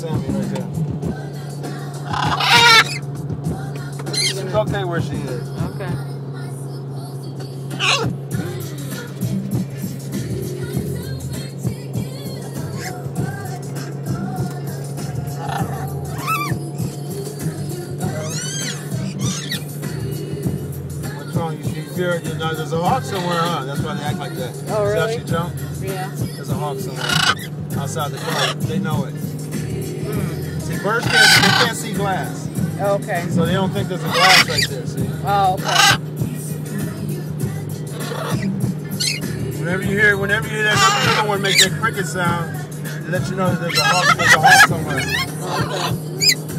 Sammy right there. She's okay where she is. Okay. What's wrong? You hear it? There's a hawk somewhere, huh? That's why they act like that. Oh, really? See how she jumped? Yeah. There's a hawk somewhere outside the car. They know it. See, birds can't see glass. Okay. So they don't think there's a glass right there, see? Oh, okay. Whenever you hear that, you don't want to make that cricket sound. It lets you know that there's a hawk somewhere. Okay.